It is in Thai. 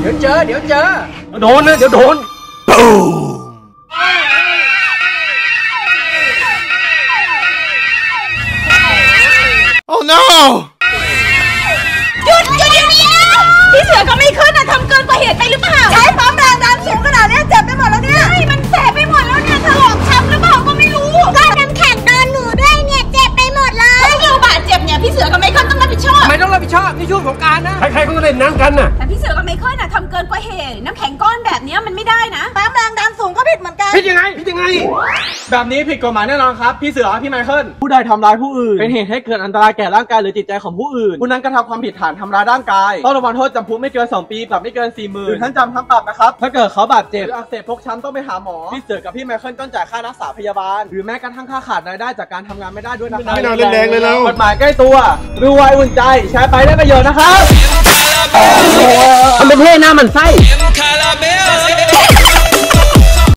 เดี๋ยวเจอโดนนะเดี๋ยวโดนโอ้ no หยุดเดี๋ยวนี้พี่เสือกับไมเคิลน่ะทำเกินกว่าเหตุไปหรือเปล่าใช้ปั๊มแรงดันสูงขนาดนี้เจ็บไปหมดแล้วเนี่ยใช่มันแสบไปหมดแล้วเนี่ยถลอกช้ำหรือเปล่าก็ไม่รู้ก็น้ำแข็งโดนหนูด้วยเนี่ยเจ็บไปหมดเลยถ้าเราบาดเจ็บเนี่ยพี่เสือกับไมเคิลต้องรับผิดชอบไม่ต้องรับผิดชอบนี่ช่วงของการนะใครๆก็เล่นน้ำกันน่ะแต่พี่เสือกับไมเคิลน่ะทำเกินกว่าเหตุน้ำแข็งก้อนแบบนี้มันไม่ได้นะปั๊มแรงดันสูงก็ผิดเหมือนกันผิดยังไงแบบนี้ผิดกฎหมายแน่นอนครับพี่เสือพี่ไมเคิลผู้ใดทำร้ายผู้อื่นเป็นเหตุให้เกิดอันตรายแก่ร่างกายหรือจิตใจของผู้อื่นผู้นั้นกระทำความผิดฐานทำร้ายร่างกายต้องระวังโทษจำคุกไม่เกิน2 ปีปรับไม่เกิน 40,000 หรือทั้งจำทั้งปรับนะครับถ้าเกิดเขาบาดเจ็บหรืออักเสบฟกช้ำต้องไปหาหมอพี่เสือกับพี่ไมเคิลต้องจ่ายค่ารักษาพยาบาลหรือแม้กระทั่งค่าขาดรายได้จากการทำงานไม่ได้ด้วยนะครับไม่น่าเล่นแรงเลยเรากฎหมายใกล้ตัวรู้ไว้อุ่นใจแชร์ไปได้ประโยชน์นะครับทำเป็นเท่หน้ามันไส้